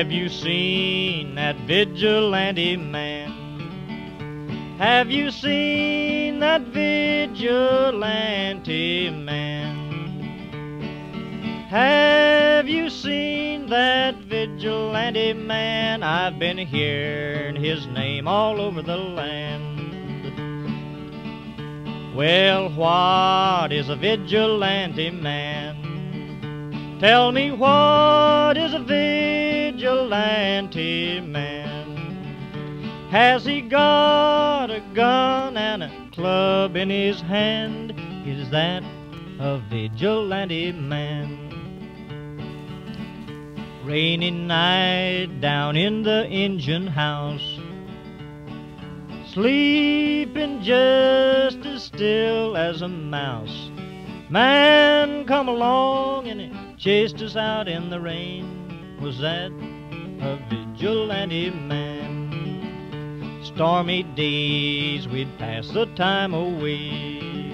Have you seen that vigilante man? Have you seen that vigilante man? Have you seen that vigilante man? I've been hearing his name all over the land. Well, what is a vigilante man? Tell me, what is a vigilante man? Has he got a gun and a club in his hand? Is that a vigilante man? Rainy night down in the engine house, sleeping just as still as a mouse. Man come along and he chased us out in the rain. Was that a vigilante man? Stormy days we'd pass the time away,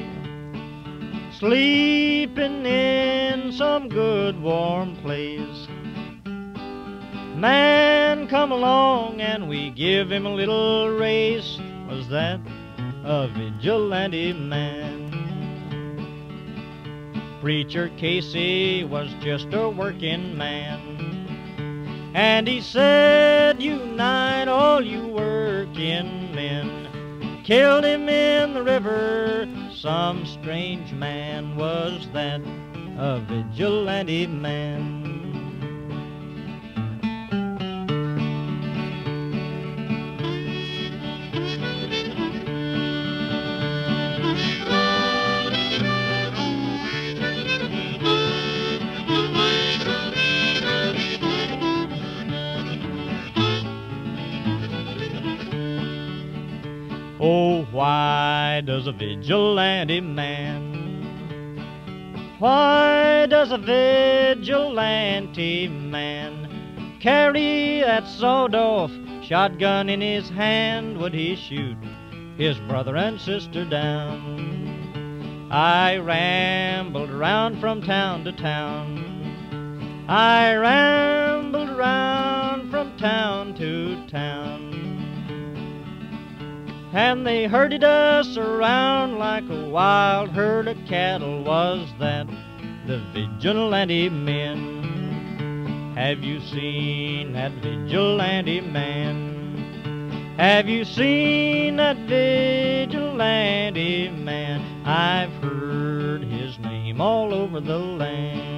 sleeping in some good warm place. Man come along and we give him a little race. Was that a vigilante man? Preacher Casey was just a working man, and he said, unite all you working men. Killed him in the river, some strange man. Was that a vigilante man? Oh, why does a vigilante man, why does a vigilante man carry that sawed-off shotgun in his hand? Would he shoot his brother and sister down? I rambled around from town to town, I rambled around from town to town, and they herded us around like a wild herd of cattle. Was that the vigilante men? Have you seen that vigilante man? Have you seen that vigilante man? I've heard his name all over the land.